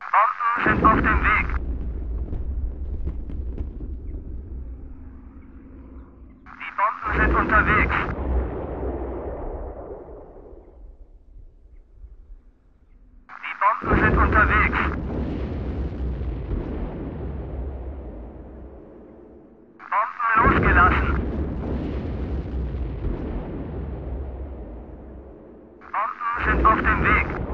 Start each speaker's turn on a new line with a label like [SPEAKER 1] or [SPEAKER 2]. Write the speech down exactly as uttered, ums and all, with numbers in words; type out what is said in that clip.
[SPEAKER 1] Bomben sind auf dem Weg. Die Bomben sind unterwegs. Die Bomben sind unterwegs. Bomben losgelassen. Bomben sind auf dem Weg.